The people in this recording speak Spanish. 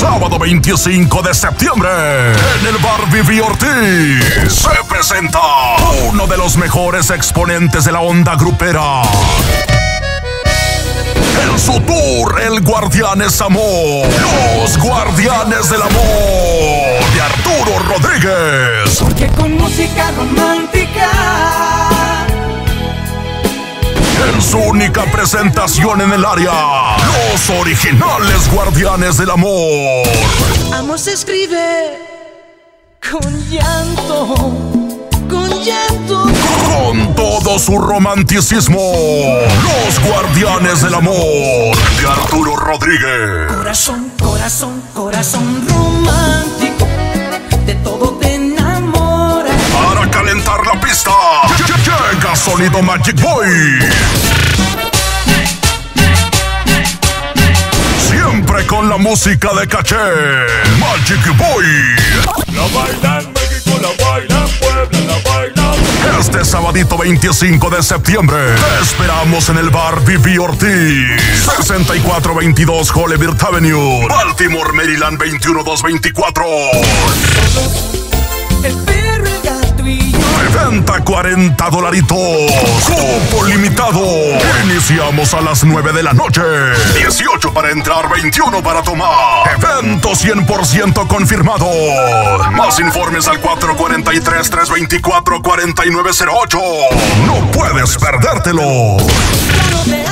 Sábado 25 de septiembre, en el bar Vivi Ortiz, se presenta uno de los mejores exponentes de la onda grupera. En su tour, el Guardianes Amor, los Guardianes del Amor, de Arturo Rodríguez. Porque con música romántica, en su única presentación en el área, los originales Guardianes del Amor. amor se escribe con llanto, con llanto. Con todo su romanticismo, los Guardianes del Amor, de Arturo Rodríguez. Corazón, corazón, corazón romántico, de todo te enamora. Para calentar la pista, llega Sonido Magic Boy. Siempre con la música de caché, Magic Boy. La baila en México, la baila en Puebla, la baila. Este sabadito 25 de septiembre, te esperamos en el bar Vivi Ortiz, 6422 Hollywood Avenue, Baltimore, Maryland 21224. El perro, el gato y yo. Reventa $40. Cupo limitado. Iniciamos a las 9 de la noche. 18 para entrar, 21 para tomar. Evento 100% confirmado. Más informes al 443-324-4908. No puedes perdértelo. Ya no te